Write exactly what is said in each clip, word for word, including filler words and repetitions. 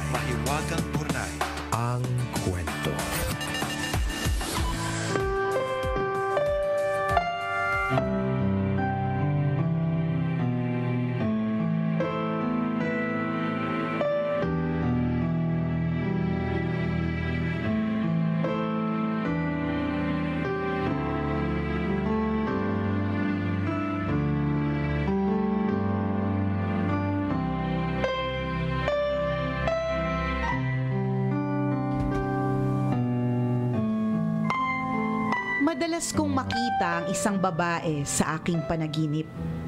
Mahiwagang Burnay. Ang kwento. Madalas kong makita ang isang babae sa aking panaginip.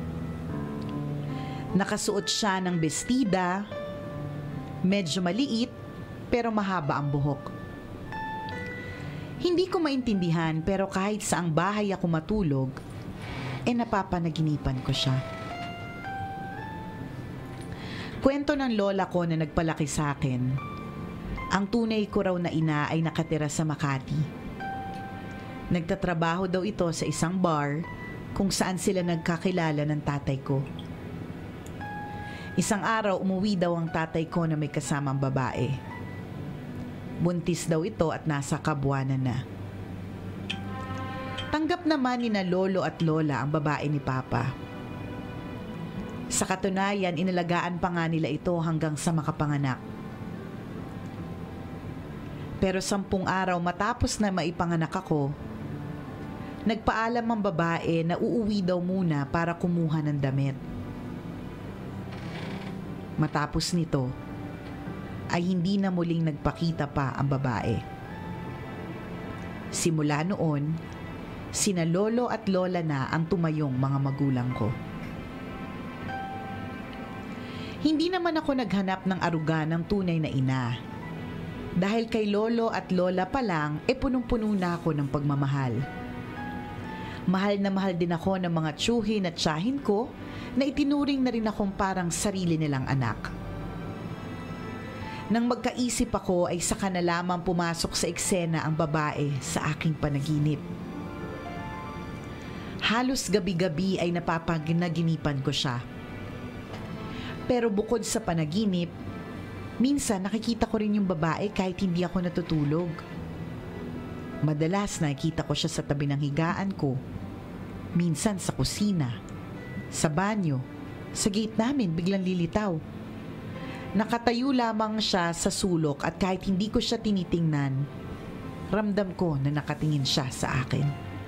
Nakasuot siya ng bestida, medyo maliit pero mahaba ang buhok. Hindi ko maintindihan pero kahit saang bahay ako matulog, eh napapanaginipan ko siya. Kwento ng lola ko na nagpalaki sa akin, ang tunay ko raw na ina ay nakatira sa Makati. Nagtatrabaho daw ito sa isang bar kung saan sila nagkakilala ng tatay ko. Isang araw umuwi daw ang tatay ko na may kasamang babae. Buntis daw ito at nasa kabuwanan na. Tanggap naman ni na lolo at lola ang babae ni Papa. Sa katunayan, inalagaan pa nga nila ito hanggang sa makapanganak. Pero sampung araw matapos na maipanganak ako, nagpaalam ang babae na uuwi daw muna para kumuha ng damit. Matapos nito, ay hindi na muling nagpakita pa ang babae. Simula noon, sina lolo at lola na ang tumayong mga magulang ko. Hindi naman ako naghanap ng aruga ng tunay na ina. Dahil kay lolo at lola pa lang, e punong-puno na ako ng pagmamahal. Mahal na mahal din ako ng mga tsuhin at tiyahin ko na itinuring na rin akong parang sarili nilang anak. Nang magkaisip ako ay saka na lamang pumasok sa eksena ang babae sa aking panaginip. Halos gabi-gabi ay napapaginaginipan ko siya. Pero bukod sa panaginip, minsan nakikita ko rin yung babae kahit hindi ako natutulog. Madalas nakikita ko siya sa tabi ng higaan ko, minsan sa kusina, sa banyo, sa gate namin biglang lilitaw. Nakatayo lamang siya sa sulok at kahit hindi ko siya tinitingnan, ramdam ko na nakatingin siya sa akin.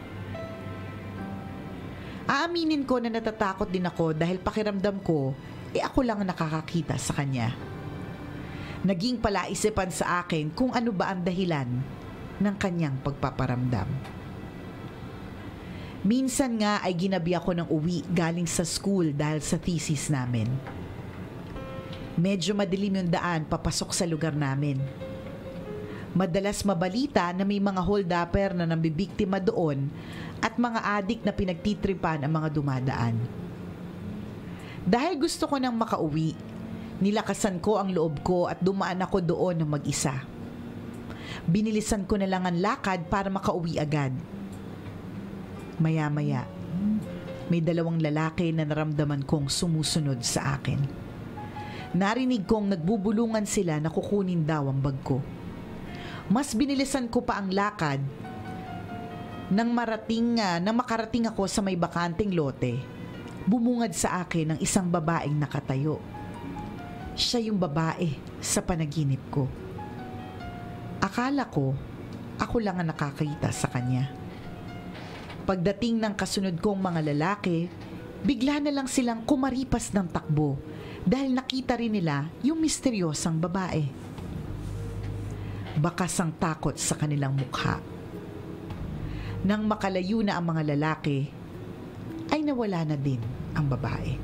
Aaminin ko na natatakot din ako dahil pakiramdam ko, eh ako lang ang nakakakita sa kanya. Naging palaisipan sa akin kung ano ba ang dahilan ng kanyang pagpaparamdam. Minsan nga ay ginabi ako ng uwi galing sa school dahil sa thesis namin. Medyo madilim yung daan papasok sa lugar namin. Madalas mabalita na may mga hold-upper na nambibiktima doon at mga adik na pinagtitripan ang mga dumadaan. Dahil gusto ko nang makauwi, nilakasan ko ang loob ko at dumaan ako doon ng mag-isa. Binilisan ko na lang ang lakad para makauwi agad. Maya-maya, may dalawang lalaki na naramdaman kong sumusunod sa akin. Narinig kong nagbubulungan sila na kukunin daw ang bag ko. Mas binilisan ko pa ang lakad nang marating uh, nang makarating ako sa may bakanteng lote. Bumungad sa akin ang isang babaeng nakatayo. Siya yung babae sa panaginip ko. Akala ko, ako lang ang nakakita sa kanya. Pagdating ng kasunod kong mga lalaki, bigla na lang silang kumaripas ng takbo dahil nakita rin nila yung misteryosang babae. Bakas ang takot sa kanilang mukha. Nang makalayo na ang mga lalaki, ay nawala na din ang babae.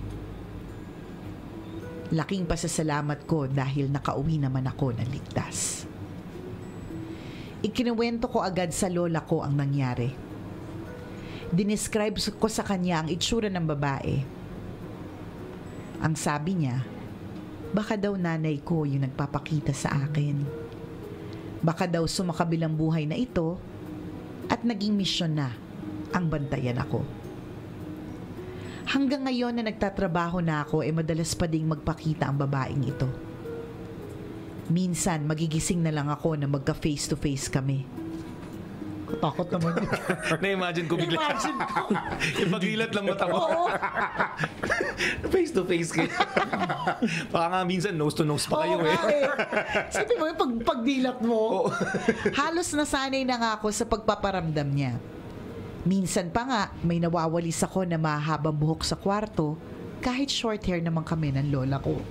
Laking pasasalamat ko dahil nakauwi naman ako ng ligtas. Ikinuwento ko agad sa lola ko ang nangyari. Dinescribe ko sa kanya ang itsura ng babae. Ang sabi niya, baka daw nanay ko yung nagpapakita sa akin. Baka daw sumakabilang buhay na ito at naging misyon na ang bantayan ako. Hanggang ngayon na nagtatrabaho na ako, eh madalas pa ding magpakita ang babaeng ito. Minsan, magigising na lang ako na magka face-to-face kami. Takot naman yun. Na-imagine ko bigla. Imagine ko. Ipagilat lang mata mo. Oo. Face to face kayo. Baka nga minsan nose to nose pa kayo Oo eh. nga eh. Sabi mo, yung pag, pagdilat mo, Oo. halos nasanay na nga ako sa pagpaparamdam niya. Minsan pa nga, may nawawalis ako na mahabang buhok sa kwarto, kahit short hair naman kami ng lola ko.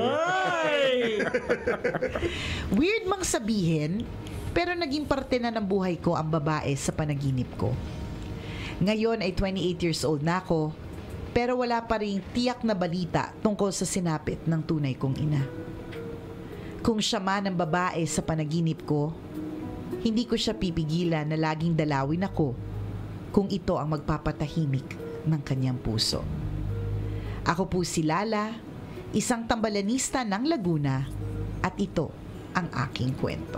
Weird mang sabihin, pero naging parte na ng buhay ko ang babae sa panaginip ko. Ngayon ay twenty-eight years old na ako, pero wala pa ring tiyak na balita tungkol sa sinapit ng tunay kong ina. Kung siya man ang babae sa panaginip ko, hindi ko siya pipigilan na laging dalawin ako kung ito ang magpapatahimik ng kanyang puso. Ako po si Lala, isang tambalanista ng Laguna, at ito ang aking kwento.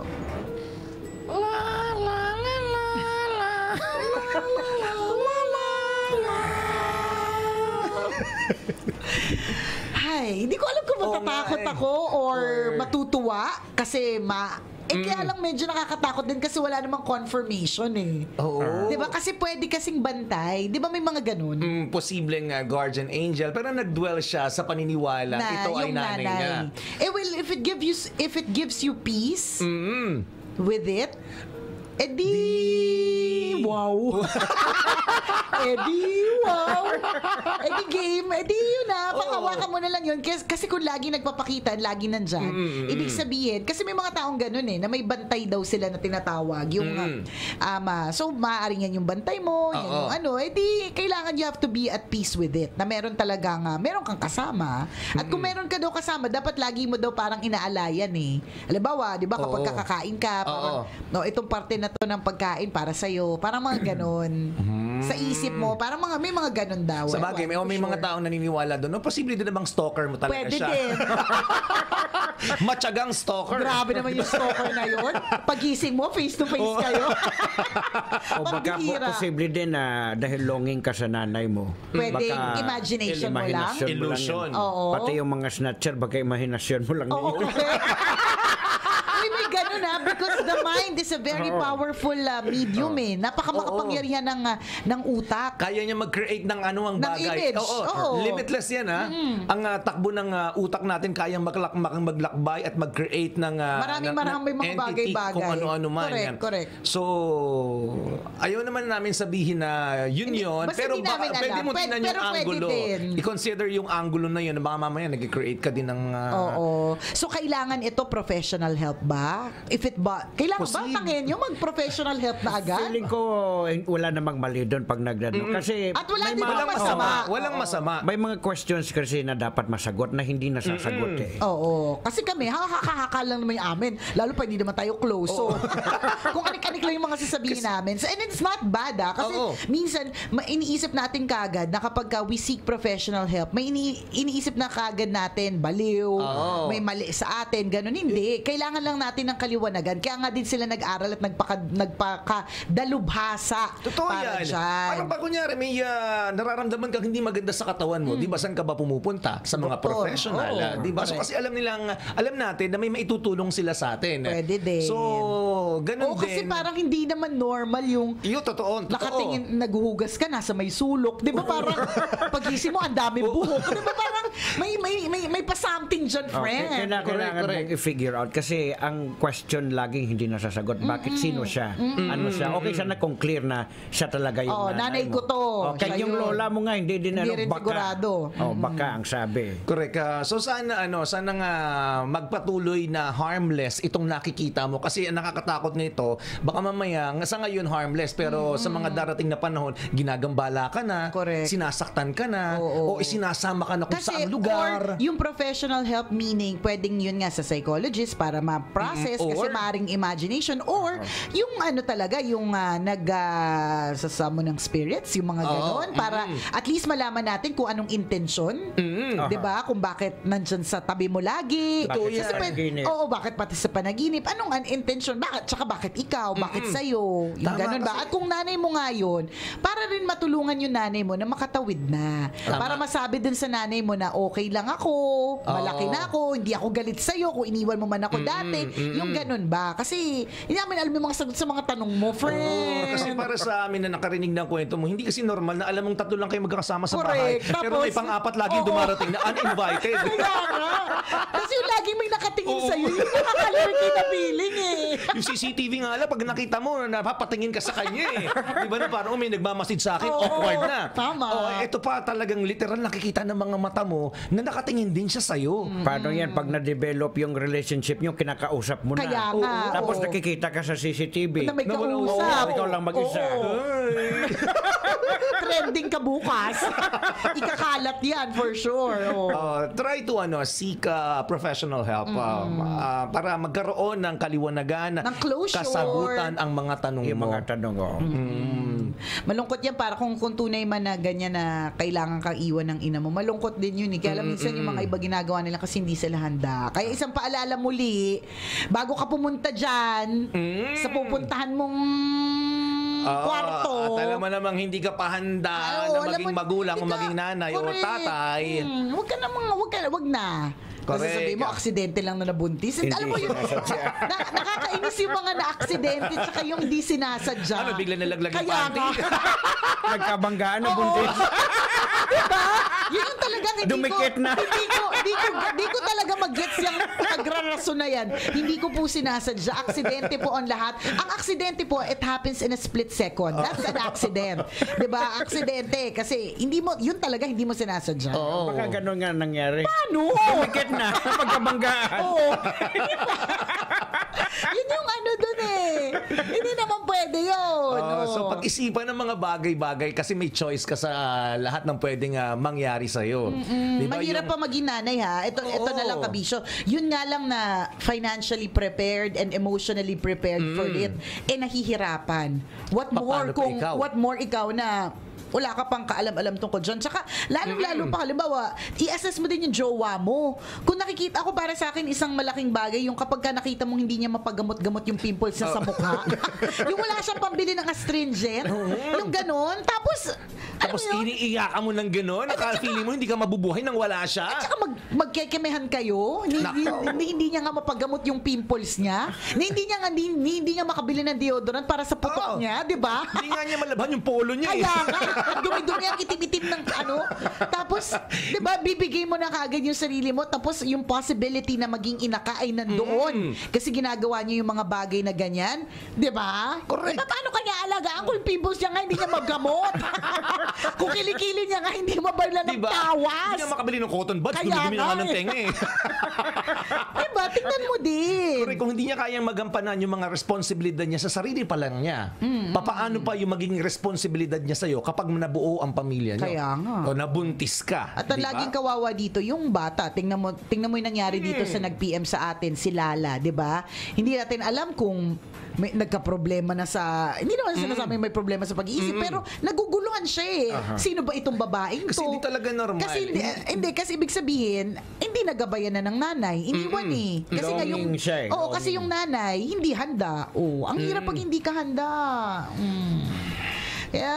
Hay, hindi ko alam kung matatakot nga eh. ako or Or- matutuwa kasi ma eh kaya lang medyo nakakatakot din kasi wala namang confirmation eh. Oo. 'Di ba? Kasi pwede kasing bantay. 'Di ba may mga ganun? Mm, posibleng uh, guardian angel pero nag-dwell siya sa paniniwala Na ito ay yung nanay, niya. Eh well, if it gives you if it gives you peace Mm. with it, edi wow. edi wow. Edi game, edi yun na. Panghawakan mo na lang yun. Kasi, kasi kung lagi nagpapakita, lagi nandyan. Mm-mm. Ibig sabihin, kasi may mga taong ganun eh, na may bantay daw sila na tinatawag. Yung, Mm. um, ah, so maaaring yan yung bantay mo, yan Oo. yung ano, edi kailangan you have to be at peace with it. Na meron talagang, uh, meron kang kasama. At kung meron ka daw kasama, dapat lagi mo daw parang inaalayan eh. Halimbawa, di ba, kapag Oo. kakakain ka, parang, Oo. no, itong parte na to ng pagkain para sa'yo. Parang mga ganon. Sa isip mo, parang mga, may mga ganon daw. Sa bagay, may, Ewan ko, may mga sure. taong naniniwala doon. No, posible din namang stalker mo talaga Pwede siya. din. Matyagang stalker. Grabe naman yung stalker na yun. Pagising mo, face to face Oo. kayo. O baka po, Pambihira. posible din na dahil longing ka sa nanay mo. Pwedeng Baka imagination mo lang. imahinasyon mo lang Illusion. yan. Oo. Pati yung mga snatcher, baka imahinasyon mo lang Oo, yun. correct. Uy, may ganun ah, because the mind is a very Oo. powerful uh, medium eh. Napakamakapangyarihan ng, uh, ng utak. Kaya niya mag-create ng ano ang Ng bagay. image. Oo, Oo. limitless yan ha. Ang uh, takbo ng uh, utak natin kayang maglak maglakbay at mag-create ng uh, Maraming ng- maraming ng mga entity, bagay-bagay. kung ano-ano man Correct, yan. correct. So, ayaw naman namin sabihin na yun Hindi, yun. basta Pero hindi baka, namin alam. pwede mo Pwede- tingnan yung pero pwede angulo. din. I-consider yung angulo na yun. na Baka mamaya nag-create ka din ng... uh, Oo. So, kailangan ito professional help ba? If it ba, kailangan Posible. ba tangin yung mag-professional help na agad? Feeling ko eh, wala namang mali doon pag nagdano. Kasi At wala may din mga- namang masama. Oo, walang masama. May mga questions kasi na dapat masagot na hindi nasasagot eh. Oo. Kasi kami, haka-haka lang naman yung amin. Lalo pa hindi naman tayo close. So, kung anik-anik lang yung mga sasabihin namin. So, and it's not bad ah. Kasi Oo. minsan, ma- iniisip natin kagad na kapag ka we seek professional help, may ini- iniisip na kagad natin, baliw, Oo. may mali sa atin, ganun. Hindi. Kailangan lang natin ng kaliwanagan. Kaya nga din sila nag-aral at nagpaka, nagpakadalubhasa Totoo para yan. dyan. Parang pa kunyari, may uh, nararamdaman kang hindi maganda sa katawan mo. Di ba, saan ka ba pumupunta? Sa mga Doktor. professional. Oo, ah, di ba? So, correct. kasi alam nilang, alam natin na may maitutulong sila sa atin. Pwede din. So, ganun Oo, kasi din. parang hindi naman normal yung Iyo, totoo. totoo. nakatingin, naghuhugas ka, nasa may sulok. Di ba parang pagising mo, ang dami buhok. Di ba parang may may may may pa-something dyan, Okay, friend. kailangan, Correct, kailangan correct. mong i-figure out kasi ang question laging hindi nasasagot. Bakit sino siya? Ano siya? Okay sana kung clear na siya talaga yung Oo, nanay mo. ko to. Oh, kahit Siya yung yun. lola mo nga hindi din Hindi ano, rin baka. sigurado. Oh, baka ang sabi. Correct. ah. so sana ano, sana nga magpatuloy na harmless itong nakikita mo kasi ang nakakatakot nito, baka mamaya nga sa ngayon harmless pero sa mga darating na panahon ginagambala ka na, Correct. sinasaktan ka na, Oo. o isinasama ka na kung Kasi saang lugar. or yung professional help meaning pwedeng yun nga sa psychologist para ma-process Mm, kasi or- maring imagination or yung ano talaga yung ah, nag ah, sasamo ng spirits yung mga Oo, ganon para mm. at least malaman natin kung anong intensyon. Mm. 'Di ba? Kung bakit nandyan sa tabi mo lagi. Totoo Kasi yan. pwede- Panaginip. oo, bakit pati sa panaginip? Anong an intention? Bakit? Tsaka bakit ikaw? Bakit sa'yo? Yung Tama, ganun ba? kasi- At kung nanay mo nga yun, para rin matulungan yung nanay mo na makatawid na. Tama. Para masabi din sa nanay mo na okay lang lang ako, malaki na ako, hindi ako galit sa'yo kung iniwan mo man ako dati. Yung ganun ba? Kasi hindi namin alam yung mga sagot sa mga tanong mo, friend. Oo, kasi para sa amin na nakarinig ng kwento mo, hindi kasi normal na alam mong tatlo lang kayo magkakasama sa bahay. Correct. Pero may Tapos, pang-apat laging oo. dumarating na uninvited. Kaya nga. Kasi yung laging may nakatingin sa'yo, yung nakakalurky na feeling eh. Yung C C T V nga lang, pag nakita mo, napapatingin ka sa kanya eh. Di ba na parang, oh, may nagmamasid sa akin, Oo, awkward na. tama. Oh, ito pa talagang literal nakikita ng mga mata mo na nakatingin din siya sa'yo. Paano yan pag na-develop yung relationship nyo, kinakausap mo na. Kaya nga, Tapos oo. nakikita ka sa C C T V. Na may Na wala- kausap. oo, ikaw lang mag-isa. Oo. Ay. Trending ka bukas. Ikakalat yan for sure. Oh. Uh, try to ano seek uh, professional help um, uh, para magkaroon ng kaliwanagan, Ng closure. kasagutan ang mga tanong Yung mo. mga tanong ko. Mm. Malungkot yan para kung, kung tunay man na ganyan na kailangan kang iwan ng ina mo. Malungkot din yun eh. Kaya alam, minsan yung mga iba ginagawa nila kasi hindi sila handa. Kaya isang paalala muli, bago ka pumunta dyan, sa pupuntahan mong Ah, kwarto. at alam mo namang hindi ka pa handa Ay, na oo, alam maging mo, magulang o hindi ka- maging nanay o correct. tatay. Hmm, wag ka na mga, wag ka, wag na. Kasi Correct. sabihin mo, aksidente lang na nabuntis. Hindi Alam mo yun, sinasadya. na, nakakainis yung mga na-aksidente tsaka yung di sinasadya. Ano, bigla nalaglag yung Kaya panty? nga. Nagkabanggaan na Oo. buntis. Diba? Yun yung talagang hindi Dumikit ko, na. Hindi ko, hindi ko, hindi ko talaga mag-gets yung pagrarason na yan. Hindi ko po sinasadya. Aksidente po ang lahat. Ang aksidente po, it happens in a split second. That's an accident. Diba? Aksidente. Kasi hindi mo, yun talaga hindi mo sinasadya. Oo. Baka ganun nga nangyari. Ano? Dumikit na. Pagkabanggaan. Oo. Yun yung ano dun eh. Hindi naman pwede yun. Oh, Oo. so pag-isipan ng mga bagay-bagay kasi may choice ka sa lahat ng pwedeng ah, mangyari sa iyo. Mahirap pa maging nanay ha. Ito Oo. ito na lang kabisyo. Yun nga lang na financially prepared and emotionally prepared for it eh nahihirapan. What Pa- more paano pa kung ikaw? what more ikaw na wala ka pang kaalam-alam tungkol dyan. Tsaka, lalong-lalo pa, halimbawa, i-assess mo din yung jowa mo. Kung nakikita ako, para sa akin, isang malaking bagay, yung kapag ka nakita mong hindi niya mapagamot-gamot yung pimples na sa mukha. Yung wala siyang pambili ng astringent. Yung ganon. Tapos, Tapos alam mo yun, iniiyakan mo ng gano'n, nakaka-feeling mo hindi ka mabubuhay nang wala siya. at saka mag, magkekemehan kayo. Hindi, Nako. hindi, hindi niya nga mapagamot yung pimples niya. Hindi, hindi niya nga hindi, hindi niya makabili ng deodorant para sa putok Oo. niya, di ba? Hindi nga niya malabhan yung polo niya eh. Kaya nga, ang dumi-dumi ang itim-itim ng ano. Tapos, di ba, bibigay mo na kagad yung sarili mo. Tapos, yung possibility na maging ina ka ay nandoon. Kasi ginagawa niya yung mga bagay na ganyan. Di ba? Correct. Diba, paano kanya alagaan kung yung pimples niya nga hindi niya magamot? Kung kilikili niya nga hindi mabala ng Diba? tawas. Hindi niya makabili ng cotton buds, Kaya dumi-dumi na nga nga ng eh. tenga eh. Diba? Tingnan mo din. Correct, kung hindi niya kayang magampanan yung mga responsibilidad niya sa sarili pa lang niya, papaano pa yung magiging responsibilidad niya sa'yo kapag nabuo ang pamilya niyo? Kaya nga. O nabuntis ka. At ang di ba? laging kawawa dito, yung bata, tingnan mo, tingnan mo yung nangyari dito sa nag-P M sa atin, si Lala, di ba? Hindi natin alam kung may nagka-problema na sa, hindi naman sinasabi may problema sa pag-iisip, pero naguguluhan siya eh. Sino ba itong babaeng Kasi to? hindi talaga normal. Kasi hindi, eh, hindi, kasi ibig sabihin, hindi nagabayan na ng nanay. Iniwan eh. Kasi nga yung, Longing siya eh, oo, kasi longing. yung nanay, hindi handa. Oh, ang hirap pag hindi ka handa. Mm. Kaya,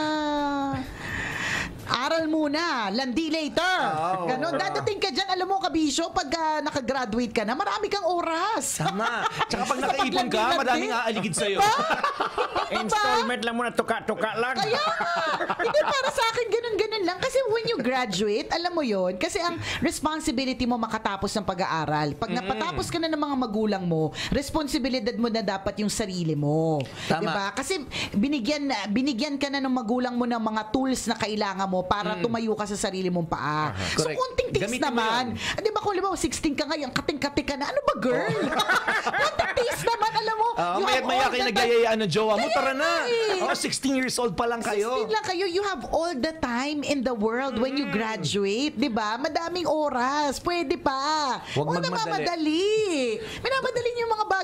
aral muna, landi later. Oo. Ganon. Dadating ka dyan, alam mo, kabisyo, pag ah, nakagraduate ka na, marami kang oras. Tama. Tsaka pag Sa nakaipon ka, paglandi-landi. madaming aaligid sa'yo. Installment lang muna, tuka-tuka lang. Kaya nga, hindi para sa akin ganun-ganun lang. Kasi when you graduate, alam mo yon, kasi ang responsibility mo makatapos ng pag-aaral. Pag napatapos ka na ng mga magulang mo, responsibilidad mo na dapat yung sarili mo. Tama. Diba? Kasi binigyan, binigyan ka na ng magulang mo ng mga tools na kailangan mo para tumayo ka sa sarili mong paa. So, Correct. kunting tiis Gamitin mo naman. Ah, di ba kung alam mo, sixteen ka ngayon, kating-kati ka na. Ano ba, girl? Kunting tiis naman, alam mo. Ah, you maya't have maya all kayo the time. nagyayayaan ng jowa mo. Kaya Tara na. nga eh. Oh, sixteen years old pa lang kayo. sixteen lang kayo, you have all the time in the world when you graduate, 'di ba? Madaming oras, pwede pa. Huwag Huwag magmadali. namamadali. Minamadali niyo yung mga bagay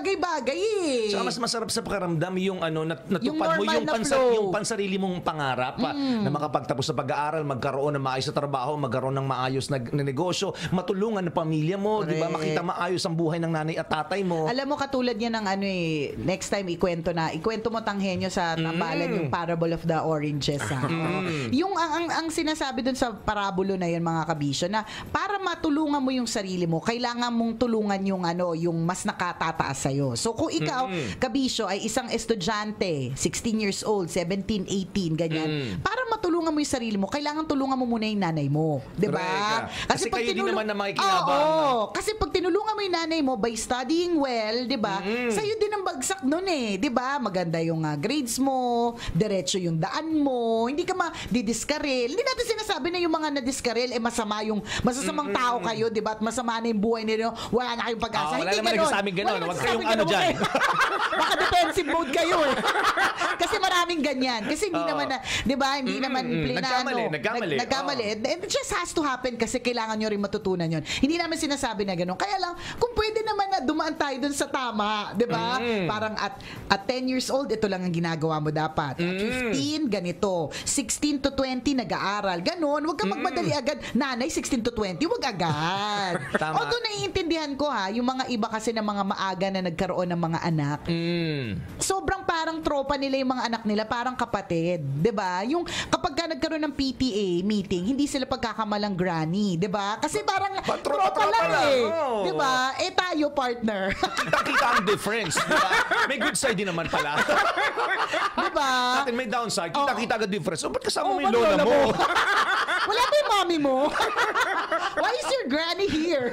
bagay-bagay eh. Saka mas masarap sa pakiramdam yung ano nat- natupad Yung mo normal yung na pansa- flow. yung pansarili mong pangarap pa, na makapagtapos sa pag-aaral, magkaroon ng maayos na trabaho, magkaroon ng maayos na, na negosyo, matulungan ng pamilya mo, 'di ba? Correct. Makita maayos ang buhay ng nanay at tatay mo. Alam mo, katulad yan ng ano eh, next time ikwento na, ikwento mo tanghenyo sa tambalan yung parable of the oranges. Ha? Yung ang, ang, ang sinasabi dun sa parabulo na yun, mga kabisyo, na para matulungan mo yung sarili mo, kailangan mong tulungan yung ano, yung mas nakatataas sa'yo. So kung ikaw, kabisyo, ay isang estudyante, sixteen years old, seventeen, eighteen, ganyan, para matulungan mo yung sarili mo, kailangan tulungan mo muna yung nanay mo. Diba? Correct. Kasi kayo din naman na makikinabang. Oo, kasi pag tinulungan mo yung nanay mo by studying well, 'di ba? Sa'yo din ang bagsak noon eh, 'di ba? Maganda yung uh, grades mo, diretso yung daan mo, hindi ka ma-didiskarel. Hindi natin sinasabi na yung mga na-diskarel eh masama yung masasamang tao kayo, 'di ba? At masama na yung buhay nila, wala na kayong pag-asa. Ah, wala hindi naman ganon. nagsasabing ganon. Wala Huwag nagsasabing kayong ano ganon. dyan. Baka defensive mode kayo eh. Kasi maraming ganyan. Kasi hindi Oo. naman na, 'di ba? Hindi naman plain na Nagkamali, ano. nagkamali. Nag- nagkamali. And it just has to happen kasi kailangan nyo rin matutunan yun. Hindi namin sinasabi na gano'n. Kaya lang, kung pwede naman na dumaan tayo dun sa tama, di ba? Parang at at ten years old, ito lang ang ginagawa mo dapat. At fifteen, ganito. sixteen to twenty, nag-aaral. Ganon. Huwag kang magmadali agad. Nanay, sixteen to twenty, huwag agad. Tama. Although naiintindihan ko ha, yung mga iba kasi ng mga maaga na nagkaroon ng mga anak, Mm. sobrang parang tropa nila yung mga anak nila, parang kapatid, 'di ba? Yung kapag ka nagkaroon ng P T A meeting, hindi sila pagkakamalang granny, 'di ba? Kasi parang Ba- tropa, tropa lang lang, eh, oo. 'di ba? Eh tayo partner. Kita-kita ang difference, di ba? May good side din naman pala. 'Di ba? Natin may downside, kita-kita ang difference. So, ba't kasama Oh, mo yung ba't lola lola mo? mo? Wala ba yung mommy mo? Why is your granny here?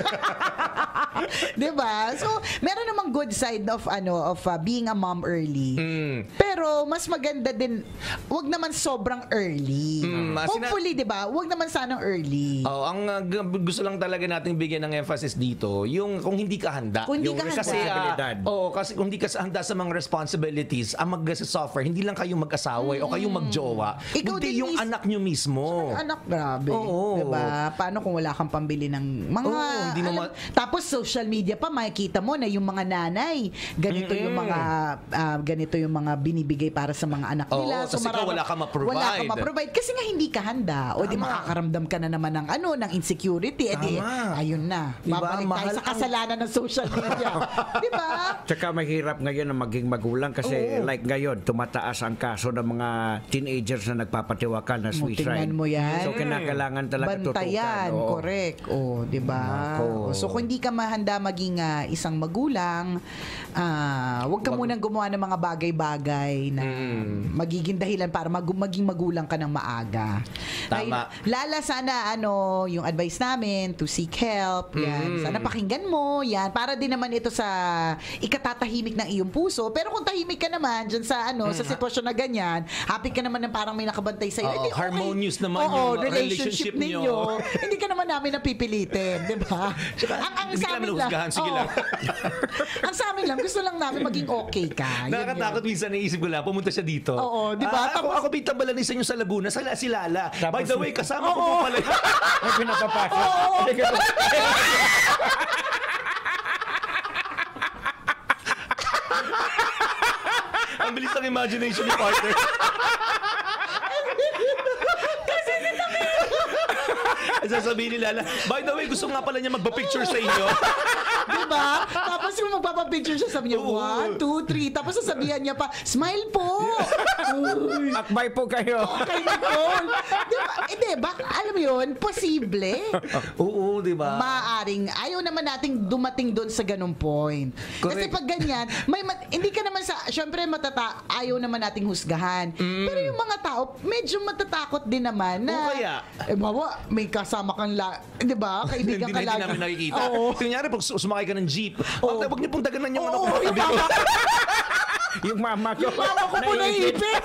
'Di ba? So, meron namang good side of ano of uh, being a mom early. Pero mas maganda din, wag naman sobrang early. Mm, ah, sina- Hopefully, 'di ba? Wag naman sanang early. Oh, ang uh, g- gusto lang talaga nating bigyan ng emphasis dito, yung kung hindi ka handa. Kung hindi yung ka handa. kasi, ah, Responsibilidad. oo, kasi kung hindi ka handa sa mga responsibilities, ang mag-suffer, hindi lang kayong mag-asawa o kayong magjowa, Ikaw kundi din yung mis- anak nyo mismo. Anak, grabe. Oo. Diba? Paano kung wala kang pambili ng mga... Oo, hindi mo alam- ma- tapos social media pa, makikita mo na yung mga nanay, ganito yung mga ah, ganito yung mga binibigay para sa mga anak Oo, nila. kasi ikaw wala kang ma-provide. Wala kang ma-provide. Kasi nga hindi ka handa. O di Tama. makakaramdam ka na naman ng ano, ng insecurity. E di, Tama. ayun na. Diba? Babalik tayo Mahal sa ang- kasalanan ng social media. Di ba? Tsaka mahirap ngayon na maging magulang kasi Oo. like ngayon, tumataas ang kaso ng mga teenagers na nagpapatiwakal na Mo, suicide. tingnan mo yan. So kinakailangan talaga Bantayan, tutukan. Oo. correct. Oh, 'di ba? Nako. So kung hindi ka mahanda maging ah, isang magulang, ah, wag ka munang gumawa ng mga bagay-bagay na magiging dahilan para mag- maging magulang ka ng maaga. Tama. Ay, lala sana ano, yung advice namin to seek help. Yan. Sana pakinggan mo. Yan, para din naman ito sa ikatatahimik ng iyong puso. Pero kung tahimik ka naman diyan sa ano, sa sitwasyon na ganyan, happy ka naman na parang may nakabantay sa iyo. Oo, harmonious naman Oo, yung relationship, relationship nyo. ninyo. Hindi ka naman namin napipilitin, di ba? Ang, ang hindi sa ka namin amin lang, husgahan, sige oo. lang. Ang sa amin lang, gusto lang namin maging okay ka. Yun Nakakatakot yun. minsan naisip ko lang, pumunta siya dito. Oo, di ba? Ah, ako, Tapos- ako pintambalan niya sa Laguna, sa si Lala. By Tapos- the way, kasama ko Oo. po pala. Ay, pinapapasok. Ang bilis ng imagination ni partner. Sasabihin ni Lala, by the way, gusto nga pala niya magpa-picture sa inyo. Di ba? Tapos yung magpapapicture siya, sabi niya, Oo. one, two, three. Tapos sasabihan niya pa, smile po. Uy. Akbay po kayo. Kay Nicole. Di ba? Eh, di ba? Alam mo yun, posible. Oo, di ba? Maaring, ayaw naman nating dumating doon sa ganung point. Kasi Correct. pag ganyan, may mat- hindi ka naman sa, syempre matata, ayaw naman nating husgahan. Pero yung mga tao, medyo matatakot din naman na, O kaya? eh bawa, may kasama kang, la, di ba? Kaibigan Hindi ka na hindi lagi. namin nakikita. Oo. Kunyari, pag su- sumakay ka ng jeep, oh. wag niyo pong daganan yung ano Oo, ko. yung mama, Yung mama ko. yung mama ko po Naiipit. naipit.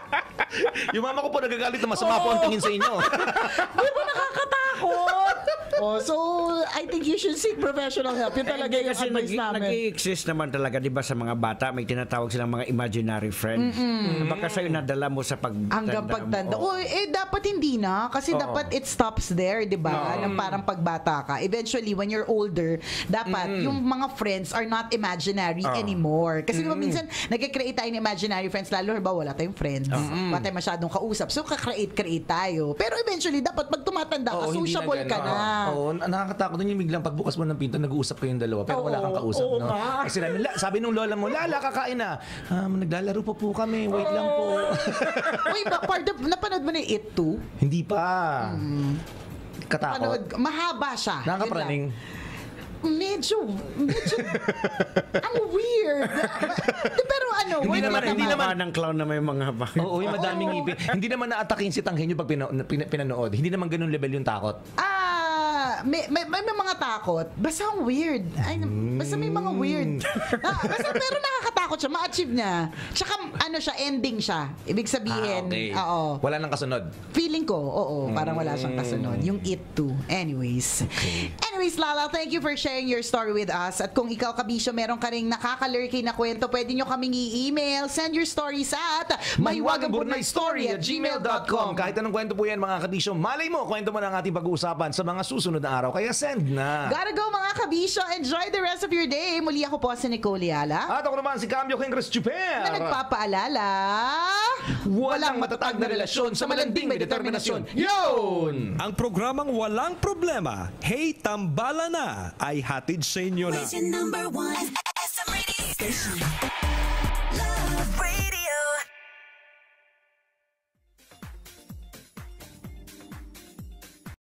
Yung mama ko po nagagalit na masama po ang tingin sa inyo. Di ba nakakatakot? oh, so I think you should seek professional help. Yun talaga Hindi yung kasi advice nag- namin. nag-i-exist naman talaga, di ba, sa mga bata, may tinatawag silang mga imaginary friends. Mm-mm. Baka sa'yo nadala mo sa pagtanda. Hanggang pagtanda. mo. Oh, eh, dapat hindi na. Kasi Oo. dapat it stops there, di ba? Nang parang pagbata ka. Eventually, when you're older, dapat yung mga friends are not imaginary anymore. Kasi di ba minsan, nag-create tayo ng imaginary friends, lalo ba wala tayong friends. Wala tayong masyadong kausap. So, ka-create-create tayo. Pero eventually, dapat pag tumatanda ka, Oo, hindi na sociable ka ganun. na. Oo, nakakatakot din yung biglang pagbukas mo ng pinto, nag-uusap kayong dalawa, pero wala kang Oo, kausap, oo no? nga. Kasi namin, la, sabi nung lola mo, Lala, kakain na. Um, naglalaro pa po kami, wait lang po. Uy, ba, part of, napanood mo na yung It Too? Hindi pa. Katakot. Panood, mahaba siya. Nakakapraning. Yun lang. Medyo, medyo, ang weird. Pero ano, Hindi wala naman, hindi Hindi naman. ng clown na may mga bakit. Oo, yung madaming ngipin. Hindi naman naatakin si Tanghenyo pag pina, pina, pinanood. Hindi naman ganun level yung takot. Ah, may, may, may, may mga takot. Basta ang weird. Ay, basta may mga weird. Ah, basta pero nakakatakot siya. Ma-achieve niya. Tsaka ano siya, ending siya. Ibig sabihin, Ah, okay. oo. Wala nang kasunod. Feeling ko, oo, parang wala siyang kasunod. Yung It Too. Anyways. Anyways, Lala, thank you for sharing your story with us. At kung ikaw, Kabisyo, meron ka ring nakakalurky na kwento, pwede nyo kaming i-email. Send your stories at mahiwagangburnaystory at gmail dot com. Kahit anong kwento po yan, mga kabisyo, malay mo, kwento mo na ang ating pag-uusapan sa mga susunod na araw. Kaya send na. Gotta go, mga Kabisyo. Enjoy the rest of your day. Muli ako po si Nicole Yala. At ako naman si Cambio Kengres Chuper. Na nagpapaalala, Walang matatag na relasyon sa malanding may determinasyon. Yun! Ang programang Walang Problema, Hey Tambala Na, ay hatid sa inyo na Station number one, S M Radio Station.